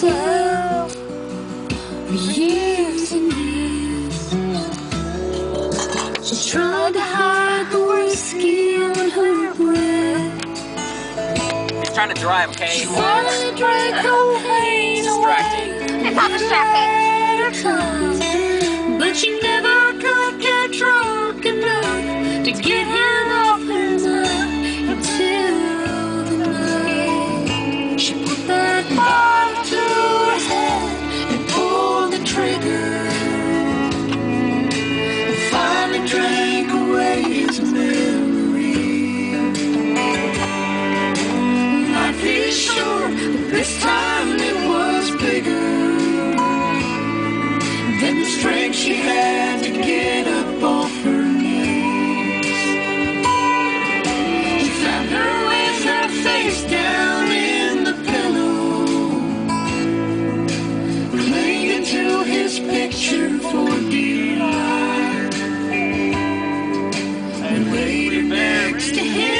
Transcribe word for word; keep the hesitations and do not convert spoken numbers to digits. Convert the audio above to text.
herself for years and years. She tried to hide the whiskey on her breath. He's trying to drive, okay? She finally drank her pain away. Papa Champagne. But she never could get drunk enough to get him off her mind until the night she put that bottle to her head and pulled the trigger and finally drank away his memory. Life is short, but this time it was bigger than the strength she had to get up off her knees. He found her with her face down in the pillow, clinging to his picture for dear life, and waited next to him.